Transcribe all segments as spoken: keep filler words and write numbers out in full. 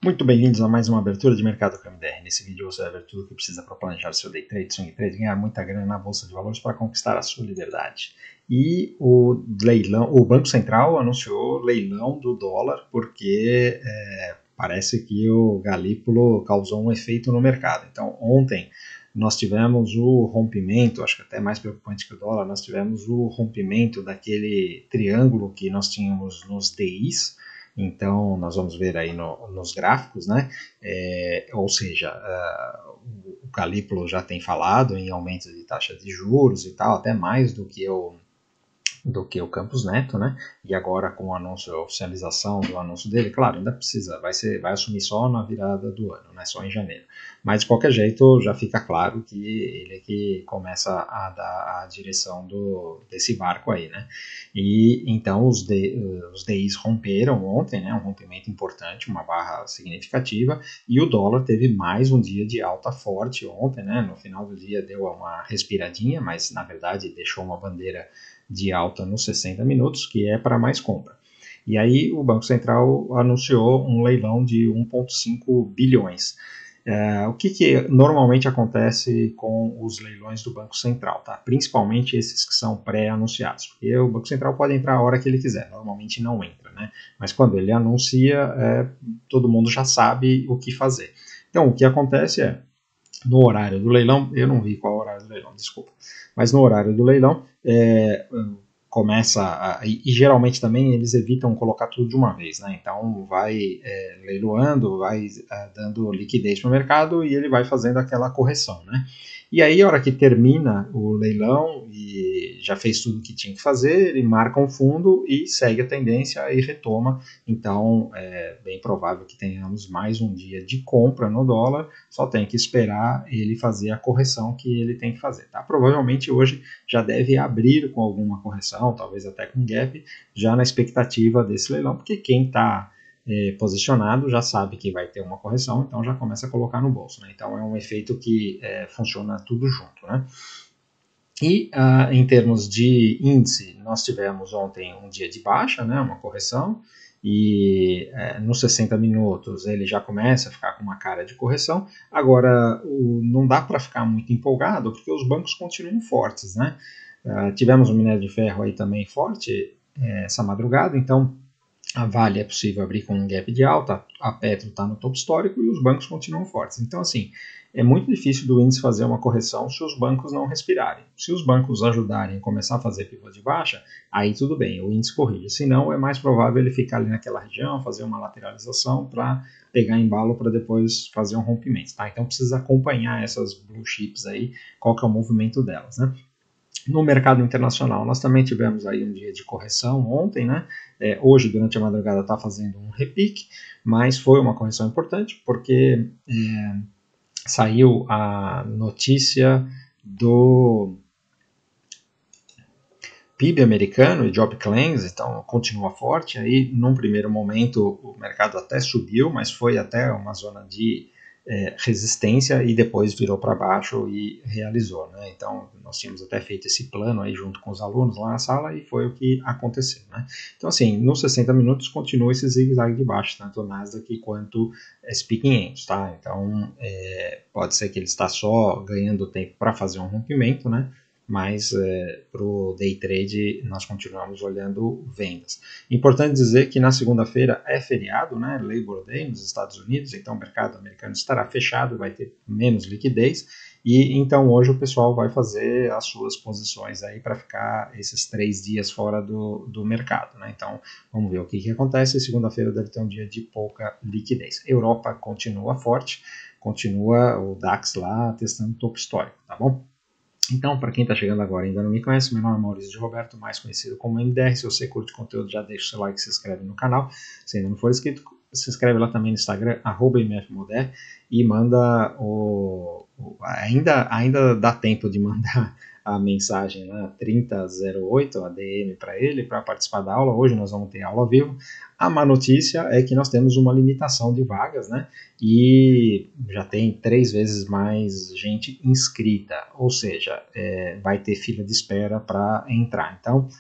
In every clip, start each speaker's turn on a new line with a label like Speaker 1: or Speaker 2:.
Speaker 1: Muito bem-vindos a mais uma abertura de mercado com a M D R. Nesse vídeo você vai ver tudo o que precisa para planejar seu day trade, swing trade, ganhar muita grana na bolsa de valores para conquistar a sua liberdade. E o leilão, o Banco Central anunciou leilão do dólar porque é, parece que o Galípolo causou um efeito no mercado. Então ontem nós tivemos o rompimento, acho que até mais preocupante que o dólar, nós tivemos o rompimento daquele triângulo que nós tínhamos nos D Is. Então, nós vamos ver aí no, nos gráficos, né? É, ou seja, uh, o Galípolo já tem falado em aumento de taxa de juros e tal, até mais do que o, do que o Campos Neto, né? E agora com o anúncio, a oficialização do anúncio dele, claro, ainda precisa, vai, ser, vai assumir só na virada do ano, né? Só em janeiro. Mas de qualquer jeito já fica claro que ele é que começa a dar a direção do, desse barco aí, né? E então os, D, os D Is romperam ontem, né? Um rompimento importante, uma barra significativa, e o dólar teve mais um dia de alta forte ontem, né? No final do dia deu uma respiradinha, mas na verdade deixou uma bandeira de alta nos sessenta minutos, que é para mais compra. E aí o Banco Central anunciou um leilão de um vírgula cinco bilhões. É, o que, que normalmente acontece com os leilões do Banco Central, tá? Principalmente esses que são pré-anunciados, porque o Banco Central pode entrar a hora que ele quiser, normalmente não entra, né? Mas quando ele anuncia, é, todo mundo já sabe o que fazer. Então, o que acontece é, no horário do leilão, eu não vi qual é o horário do leilão, desculpa, mas no horário do leilão, é, começa, a, e, e geralmente também eles evitam colocar tudo de uma vez, né? Então vai é, leiloando, vai é, dando liquidez para o mercado e ele vai fazendo aquela correção, né? E aí, a hora que termina o leilão e já fez tudo o que tinha que fazer, ele marca um fundo e segue a tendência e retoma. Então, é bem provável que tenhamos mais um dia de compra no dólar, só tem que esperar ele fazer a correção que ele tem que fazer, tá? Provavelmente hoje já deve abrir com alguma correção, talvez até com gap, já na expectativa desse leilão, porque quem está É, posicionado já sabe que vai ter uma correção, então já começa a colocar no bolso, né? Então é um efeito que é, funciona tudo junto, né? E uh, em termos de índice, nós tivemos ontem um dia de baixa, né? Uma correção, e é, nos sessenta minutos ele já começa a ficar com uma cara de correção. Agora, o, não dá para ficar muito empolgado, porque os bancos continuam fortes, né? Uh, tivemos o minério de ferro aí também forte é, essa madrugada, então a Vale é possível abrir com um gap de alta, a Petro está no topo histórico e os bancos continuam fortes. Então, assim, é muito difícil do índice fazer uma correção se os bancos não respirarem. Se os bancos ajudarem a começar a fazer pivô de baixa, aí tudo bem, o índice corrige. Se não, é mais provável ele ficar ali naquela região, fazer uma lateralização para pegar embalo para depois fazer um rompimento. Tá? Então, precisa acompanhar essas blue chips aí, qual que é o movimento delas, né? No mercado internacional, nós também tivemos aí um dia de correção ontem, né? É, hoje, durante a madrugada, está fazendo um repique, mas foi uma correção importante porque é, saiu a notícia do P I B americano e Job Claims, então continua forte. Aí, num primeiro momento, o mercado até subiu, mas foi até uma zona de é, resistência e depois virou para baixo e realizou, né? Então, nós tínhamos até feito esse plano aí junto com os alunos lá na sala e foi o que aconteceu, né? Então, assim, nos sessenta minutos continua esse zigue-zague de baixo, tanto o Nasdaq quanto o S P quinhentos, tá? Então, é, pode ser que ele está só ganhando tempo para fazer um rompimento, né? Mas é, para o day trade nós continuamos olhando vendas. Importante dizer que na segunda-feira é feriado, né, Labor Day nos Estados Unidos, então o mercado americano estará fechado, vai ter menos liquidez, e então hoje o pessoal vai fazer as suas posições aí para ficar esses três dias fora do, do mercado, né? Então vamos ver o que, que acontece. Segunda-feira deve ter um dia de pouca liquidez. Europa continua forte, continua o DAX lá testando topo histórico, tá bom? Então, para quem está chegando agora e ainda não me conhece, meu nome é Maurício de Roberto, mais conhecido como M D R. Se você curte o conteúdo, já deixa o seu like, se inscreve no canal. Se ainda não for inscrito, se inscreve lá também no Instagram, arroba mfmoder, e manda o... o ainda, ainda dá tempo de mandar a mensagem lá, trinta zero oito, a D M para ele, para participar da aula. Hoje nós vamos ter aula ao vivo. A má notícia é que nós temos uma limitação de vagas, né? E já tem três vezes mais gente inscrita, ou seja, é, vai ter fila de espera para entrar. Então,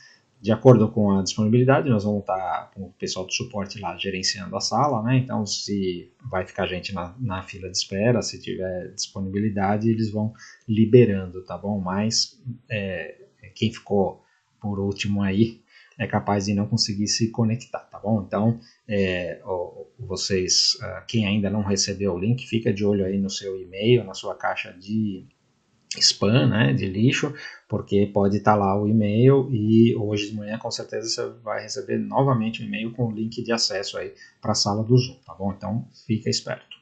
Speaker 1: De acordo com a disponibilidade, nós vamos estar com o pessoal do suporte lá gerenciando a sala, né? Então, se vai ficar gente na, na fila de espera, se tiver disponibilidade, eles vão liberando, tá bom? Mas é, quem ficou por último aí é capaz de não conseguir se conectar, tá bom? Então, é, vocês, quem ainda não recebeu o link, fica de olho aí no seu e-mail, na sua caixa de spam, né, de lixo, porque pode estar lá o e-mail e hoje de manhã com certeza você vai receber novamente um e-mail com o link de acesso aí para a sala do Zoom, tá bom? Então fica esperto.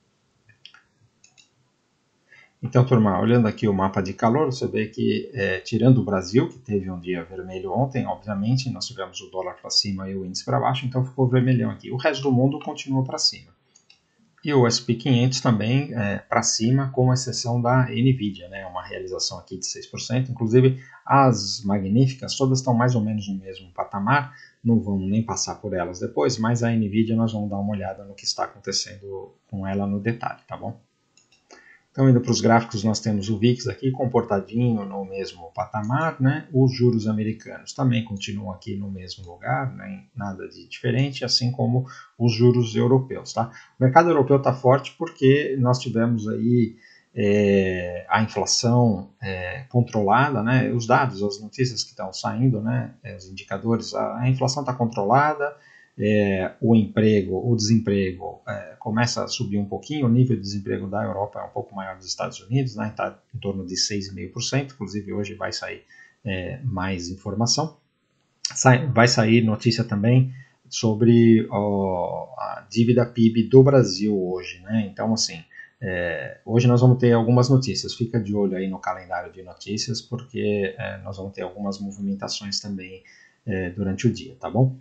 Speaker 1: Então, turma, olhando aqui o mapa de calor, você vê que, é, tirando o Brasil, que teve um dia vermelho ontem, obviamente, nós tivemos o dólar para cima e o índice para baixo, então ficou vermelhão aqui. O resto do mundo continuou para cima. E o S and P quinhentos também é, para cima, com exceção da NVIDIA, né? Uma realização aqui de seis por cento. Inclusive, as magníficas todas estão mais ou menos no mesmo patamar, não vamos nem passar por elas depois, mas a NVIDIA nós vamos dar uma olhada no que está acontecendo com ela no detalhe, tá bom? Então, indo para os gráficos, nós temos o V I X aqui comportadinho no mesmo patamar, né? Os juros americanos também continuam aqui no mesmo lugar, né? Nada de diferente, assim como os juros europeus, tá? O mercado europeu está forte porque nós tivemos aí é, a inflação é, controlada, né? Os dados, as notícias que estão saindo, né? Os indicadores, a, a inflação está controlada. É, o emprego, o desemprego é, começa a subir um pouquinho, o nível de desemprego da Europa é um pouco maior dos Estados Unidos, né, está em torno de seis vírgula cinco por cento, inclusive hoje vai sair é, mais informação. Sai, vai sair notícia também sobre ó, a dívida P I B do Brasil hoje, né, então assim, é, hoje nós vamos ter algumas notícias, fica de olho aí no calendário de notícias, porque é, nós vamos ter algumas movimentações também é, durante o dia, tá bom?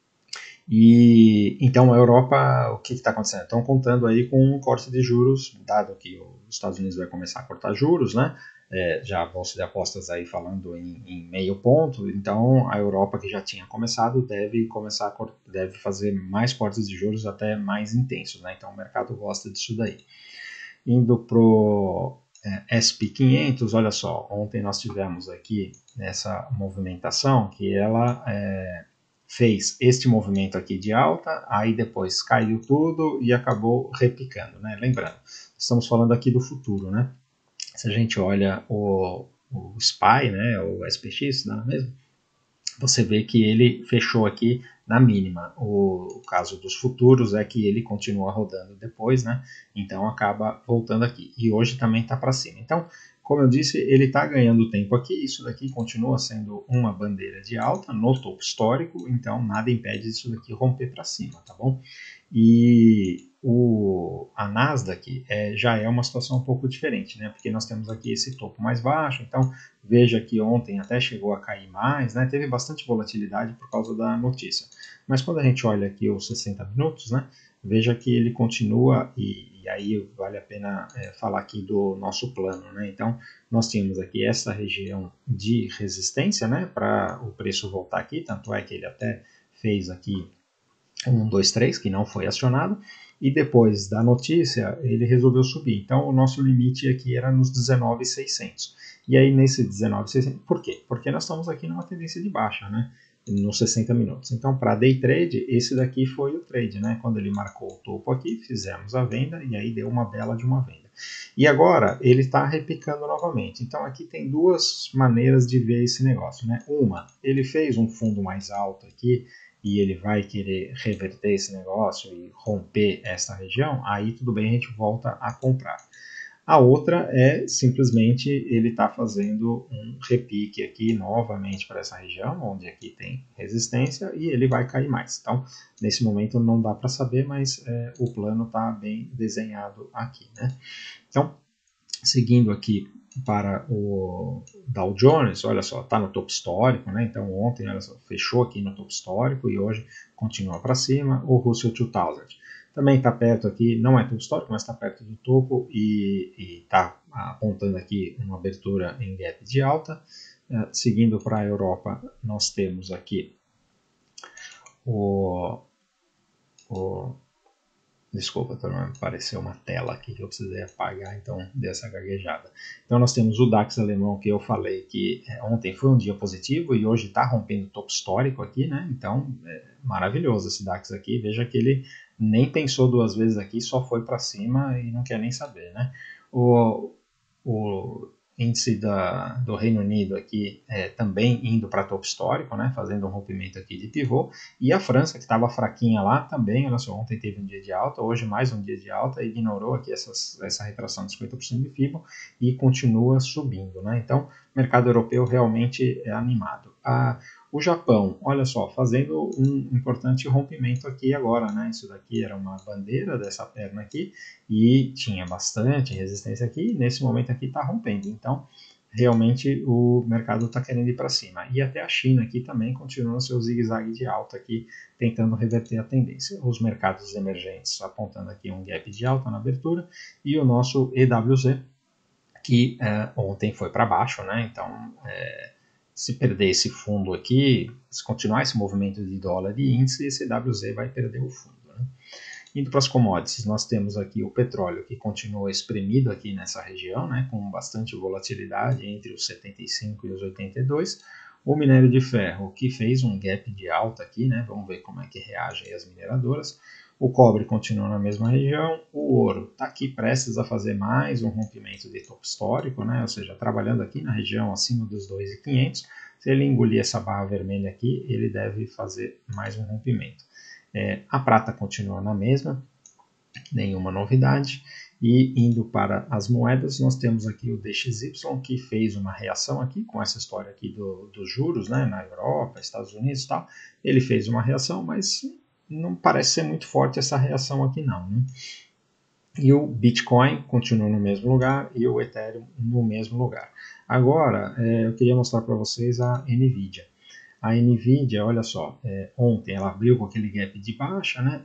Speaker 1: E então a Europa, o que está acontecendo? Estão contando aí com um corte de juros, dado que os Estados Unidos vai começar a cortar juros, né? É, já vão se de apostas aí falando em, em meio ponto, então a Europa que já tinha começado deve começar a, deve fazer mais cortes de juros até mais intensos, né? Então o mercado gosta disso daí. Indo pro é, S and P quinhentos, olha só, ontem nós tivemos aqui essa movimentação que ela é, fez este movimento aqui de alta, aí depois caiu tudo e acabou repicando, né? Lembrando, estamos falando aqui do futuro, né? Se a gente olha o, o S P Y, né, o S P X, não é mesmo? Você vê que ele fechou aqui na mínima. O, o caso dos futuros é que ele continua rodando depois, né? Então acaba voltando aqui. E hoje também está para cima. Então, como eu disse, ele está ganhando tempo aqui. Isso daqui continua sendo uma bandeira de alta no topo histórico. Então, nada impede isso daqui romper para cima, tá bom? E o, a Nasdaq é, já é uma situação um pouco diferente, né? Porque nós temos aqui esse topo mais baixo. Então, veja que ontem até chegou a cair mais, né? Teve bastante volatilidade por causa da notícia. Mas quando a gente olha aqui os sessenta minutos, né? Veja que ele continua, e, e aí vale a pena é, falar aqui do nosso plano, né? Então, nós tínhamos aqui essa região de resistência, né? Para o preço voltar aqui, tanto é que ele até fez aqui um, dois, três, que não foi acionado, e depois da notícia ele resolveu subir. Então o nosso limite aqui era nos dezenove mil e seiscentos. E aí nesse dezenove mil e seiscentos, por quê? Porque nós estamos aqui numa tendência de baixa, né? Nos sessenta minutos. Então para day trade, esse daqui foi o trade, né? Quando ele marcou o topo aqui, fizemos a venda e aí deu uma bela de uma venda. E agora ele está repicando novamente. Então aqui tem duas maneiras de ver esse negócio, né? Uma, ele fez um fundo mais alto aqui, e ele vai querer reverter esse negócio e romper essa região, aí tudo bem, a gente volta a comprar. A outra é simplesmente ele está fazendo um repique aqui novamente para essa região, onde aqui tem resistência, e ele vai cair mais. Então, nesse momento não dá para saber, mas é, o plano está bem desenhado aqui, né? Então, seguindo aqui para o Dow Jones, olha só, está no topo histórico, né? Então ontem olha só, fechou aqui no topo histórico e hoje continua para cima. O Russell dois mil também está perto aqui, não é topo histórico, mas está perto do topo e está apontando aqui uma abertura em gap de alta. Uh, seguindo para a Europa, nós temos aqui o, o Desculpa, turma, apareceu uma tela aqui que eu precisei apagar, então dei essa gaguejada. Então nós temos o DAX alemão, que eu falei que ontem foi um dia positivo e hoje está rompendo o topo histórico aqui, né? Então, é maravilhoso esse DAX aqui. Veja que ele nem pensou duas vezes aqui, só foi para cima e não quer nem saber, né? O, o índice da, do Reino Unido aqui é, também indo para topo histórico, né, fazendo um rompimento aqui de pivô, e a França, que estava fraquinha lá, também, olha só, ontem teve um dia de alta, hoje mais um dia de alta, ignorou aqui essas, essa retração de cinquenta por cento de FIBO e continua subindo, né, então o mercado europeu realmente é animado. A, o Japão, olha só, fazendo um importante rompimento aqui agora, né, isso daqui era uma bandeira dessa perna aqui, e tinha bastante resistência aqui, nesse momento aqui está rompendo, então realmente o mercado está querendo ir para cima. E até a China aqui também continua seu zigue-zague de alta aqui, tentando reverter a tendência. Os mercados emergentes apontando aqui um gap de alta na abertura, e o nosso E W Z, que é, ontem foi para baixo, né? Então, é, se perder esse fundo aqui, se continuar esse movimento de dólar e índice, esse E W Z vai perder o fundo, né? Indo para as commodities, nós temos aqui o petróleo, que continua espremido aqui nessa região, né, com bastante volatilidade entre os setenta e cinco e os oitenta e dois. O minério de ferro, que fez um gap de alta aqui, né, vamos ver como é que reagem as mineradoras. O cobre continua na mesma região. O ouro está aqui prestes a fazer mais um rompimento de topo histórico, né, ou seja, trabalhando aqui na região acima dos dois mil e quinhentos. Se ele engolir essa barra vermelha aqui, ele deve fazer mais um rompimento. É, a prata continua na mesma, nenhuma novidade. E indo para as moedas, nós temos aqui o D X Y, que fez uma reação aqui, com essa história aqui do, dos juros, né, na Europa, Estados Unidos e tal. Ele fez uma reação, mas não parece ser muito forte essa reação aqui não, né? E o Bitcoin continua no mesmo lugar e o Ethereum no mesmo lugar. Agora, é, eu queria mostrar para vocês a NVIDIA. A NVIDIA, olha só, é, ontem ela abriu com aquele gap de baixa, né?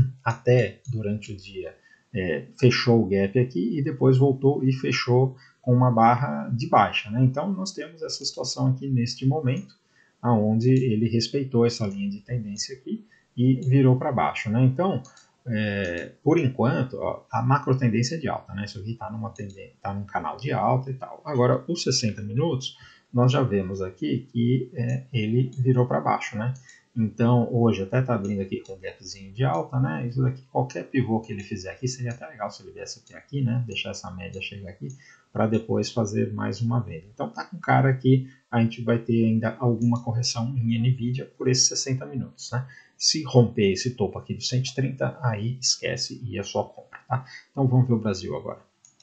Speaker 1: Até durante o dia é, fechou o gap aqui e depois voltou e fechou com uma barra de baixa, né? Então nós temos essa situação aqui neste momento, aonde ele respeitou essa linha de tendência aqui e virou para baixo, né? Então, é, por enquanto, ó, a macro tendência é de alta, né? Isso aqui está numa tendência, tá num canal de alta e tal. Agora, os sessenta minutos, nós já vemos aqui que é, ele virou para baixo, né? Então, hoje até está abrindo aqui com um gapzinho de alta, né? Isso daqui, qualquer pivô que ele fizer aqui, seria até legal se ele viesse até aqui, né? Deixar essa média chegar aqui, para depois fazer mais uma venda. Então, tá com cara que a gente vai ter ainda alguma correção em NVIDIA por esses sessenta minutos, né? Se romper esse topo aqui dos cento e trinta, aí esquece e é só compra, tá? Então, vamos ver o Brasil agora.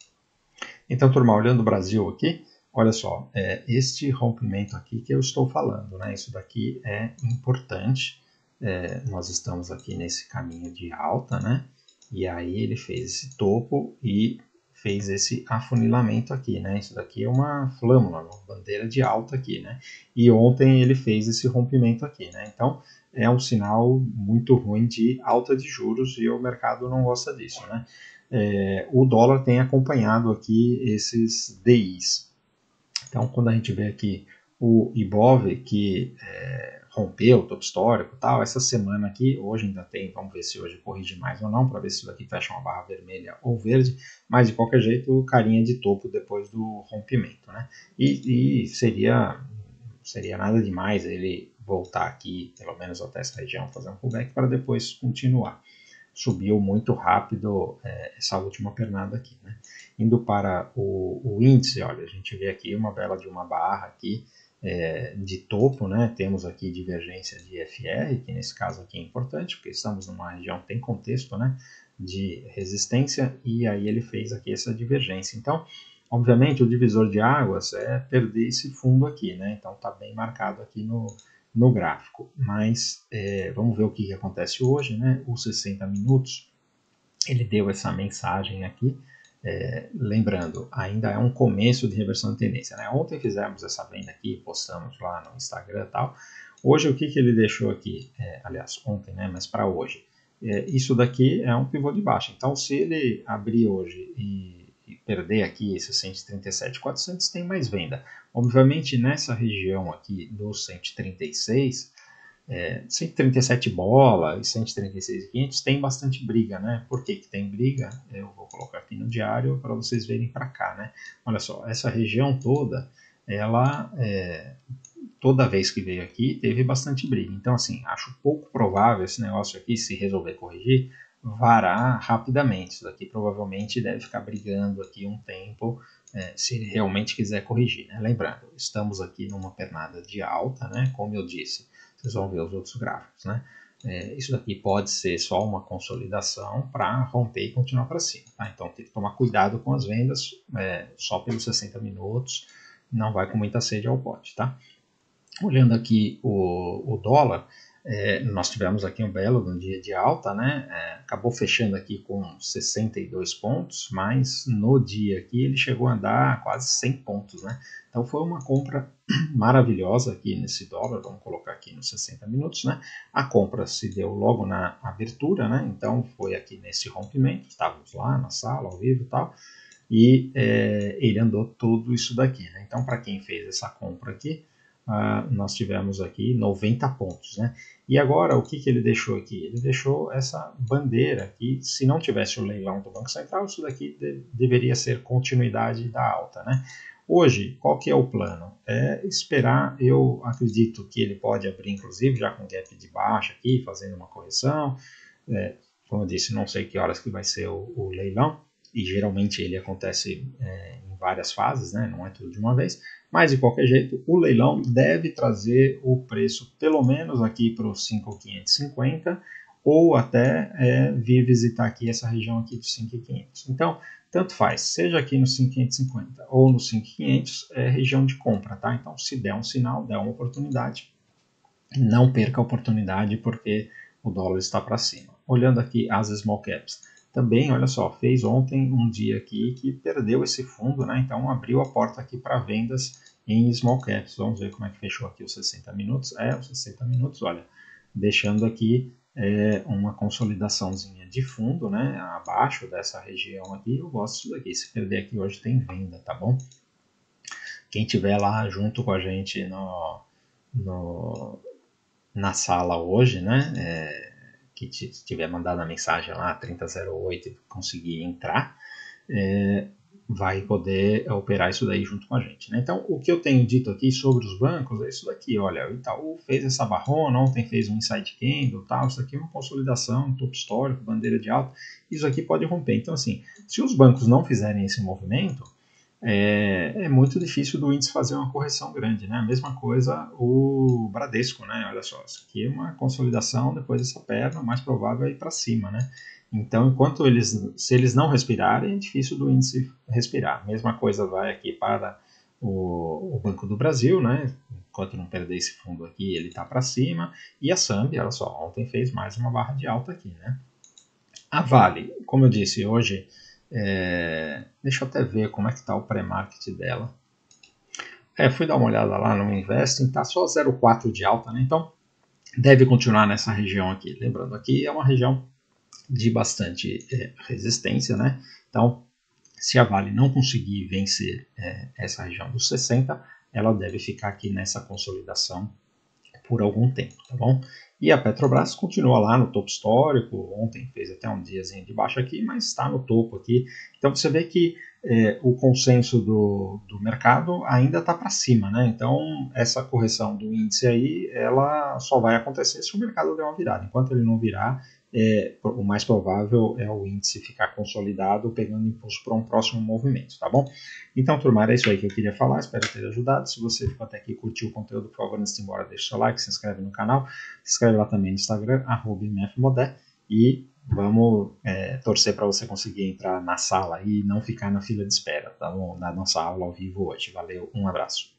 Speaker 1: Então, turma, olhando o Brasil aqui, olha só, é este rompimento aqui que eu estou falando, né? Isso daqui é importante. É, nós estamos aqui nesse caminho de alta, né? E aí ele fez esse topo e fez esse afunilamento aqui, né? Isso daqui é uma flâmula, uma bandeira de alta aqui, né? E ontem ele fez esse rompimento aqui, né? Então é um sinal muito ruim de alta de juros e o mercado não gosta disso, né? É, o dólar tem acompanhado aqui esses D Is. Então, quando a gente vê aqui o Ibov, que é, rompeu o topo histórico e tal, essa semana aqui, hoje ainda tem, vamos ver se hoje corrige mais ou não, para ver se isso aqui fecha uma barra vermelha ou verde, mas de qualquer jeito, carinha de topo depois do rompimento, né? E, e seria, seria nada demais ele voltar aqui, pelo menos até essa região, fazer um pullback para depois continuar. Subiu muito rápido é, essa última pernada aqui, né? Indo para o, o índice, olha, a gente vê aqui uma bela de uma barra aqui é, de topo, né? Temos aqui divergência de F R, que nesse caso aqui é importante, porque estamos numa região que tem contexto, né, de resistência, e aí ele fez aqui essa divergência. Então, obviamente, o divisor de águas é perder esse fundo aqui, né? Então está bem marcado aqui no, no gráfico, mas é, vamos ver o que, que acontece hoje, né? Os sessenta minutos, ele deu essa mensagem aqui, é, lembrando, ainda é um começo de reversão de tendência, né? Ontem fizemos essa venda aqui, postamos lá no Instagram e tal. Hoje o que, que ele deixou aqui, é, aliás, ontem, né? Mas para hoje, é, isso daqui é um pivô de baixa, então se ele abrir hoje e e perder aqui esses cento e trinta e sete mil e quatrocentos, tem mais venda. Obviamente, nessa região aqui dos cento e trinta e seis, É, cento e trinta e sete bola e cento e trinta e seis e quinhentos tem bastante briga, né? Por que que tem briga? Eu vou colocar aqui no diário para vocês verem para cá, né? Olha só, essa região toda, ela, é, toda vez que veio aqui, teve bastante briga. Então, assim, acho pouco provável esse negócio aqui, se resolver corrigir, varar rapidamente. Isso daqui provavelmente deve ficar brigando aqui um tempo, é, se realmente quiser corrigir, né? Lembrando, estamos aqui numa pernada de alta, né? Como eu disse, vocês vão ver os outros gráficos, né? É, isso daqui pode ser só uma consolidação para romper e continuar para cima, tá? Então tem que tomar cuidado com as vendas, é, só pelos sessenta minutos, não vai com muita sede ao pote, tá? Olhando aqui o, o dólar, é, nós tivemos aqui um belo um dia de alta, né? É, acabou fechando aqui com sessenta e dois pontos, mas no dia aqui ele chegou a dar quase cem pontos, né? Então foi uma compra maravilhosa aqui nesse dólar, vamos colocar aqui nos sessenta minutos, né? A compra se deu logo na abertura, né? Então foi aqui nesse rompimento, estávamos lá na sala, ao vivo e tal, e é, ele andou tudo isso daqui, né? Então para quem fez essa compra aqui, Uh, nós tivemos aqui noventa pontos, né? E agora, o que, que ele deixou aqui? Ele deixou essa bandeira aqui, se não tivesse o leilão do Banco Central, isso daqui de, deveria ser continuidade da alta, né? Hoje, qual que é o plano? É esperar, eu acredito que ele pode abrir, inclusive, já com gap de baixa aqui, fazendo uma correção, é, como eu disse, não sei que horas que vai ser o, o leilão, e geralmente ele acontece é, em várias fases, né? Não é tudo de uma vez, mas de qualquer jeito o leilão deve trazer o preço pelo menos aqui para os cinco mil quinhentos e cinquenta ou até é, vir visitar aqui essa região aqui dos cinco mil e quinhentos. Então, tanto faz, seja aqui no cinco mil quinhentos e cinquenta ou no cinco mil e quinhentos, é região de compra, tá? Então, se der um sinal, der uma oportunidade, não perca a oportunidade porque o dólar está para cima. Olhando aqui as small caps, também, olha só, fez ontem um dia aqui que perdeu esse fundo, né? Então abriu a porta aqui para vendas em small caps. Vamos ver como é que fechou aqui os sessenta minutos. É, os sessenta minutos, olha, deixando aqui é, uma consolidaçãozinha de fundo, né? Abaixo dessa região aqui, eu gosto disso daqui. Se perder aqui hoje tem venda, tá bom? Quem tiver lá junto com a gente no, no, na sala hoje, né? É, que tiver mandado a mensagem lá, trinta zero oito, e conseguir entrar, é, vai poder operar isso daí junto com a gente, né? Então, o que eu tenho dito aqui sobre os bancos é isso daqui, olha, o Itaú fez essa barrona, ontem fez um inside candle, tal, isso aqui é uma consolidação, um topo histórico, bandeira de alta, isso aqui pode romper. Então, assim, se os bancos não fizerem esse movimento, é, é muito difícil do índice fazer uma correção grande, né? A mesma coisa o Bradesco, né? Olha só, isso aqui é uma consolidação depois dessa perna, o mais provável é ir para cima, né? Então, enquanto eles, se eles não respirarem, é difícil do índice respirar. A mesma coisa vai aqui para o, o Banco do Brasil, né? Enquanto não perder esse fundo aqui, ele está para cima. E a Sambi, olha só, ontem fez mais uma barra de alta aqui, né? A Vale, como eu disse, hoje, é, deixa eu até ver como é que está o pré-market dela. É, fui dar uma olhada lá no Investing, está só zero vírgula quatro de alta, né? Então deve continuar nessa região aqui. Lembrando, aqui é uma região de bastante é, resistência, né? Então, se a Vale não conseguir vencer é, essa região dos sessenta, ela deve ficar aqui nessa consolidação por algum tempo, tá bom? E a Petrobras continua lá no topo histórico, ontem fez até um diazinho de baixa aqui, mas está no topo aqui. Então você vê que é, o consenso do, do mercado ainda está para cima, né? Então essa correção do índice aí, ela só vai acontecer se o mercado der uma virada. Enquanto ele não virar, é, o mais provável é o índice ficar consolidado, pegando impulso para um próximo movimento, tá bom? Então, turma, era isso aí que eu queria falar, espero ter ajudado. Se você ficou até aqui e curtiu o conteúdo, por favor, antes de ir embora, deixa o seu like, se inscreve no canal, se inscreve lá também no Instagram, arroba mfmodé, e vamos é, torcer para você conseguir entrar na sala e não ficar na fila de espera, tá bom? Da nossa aula ao vivo hoje. Valeu, um abraço.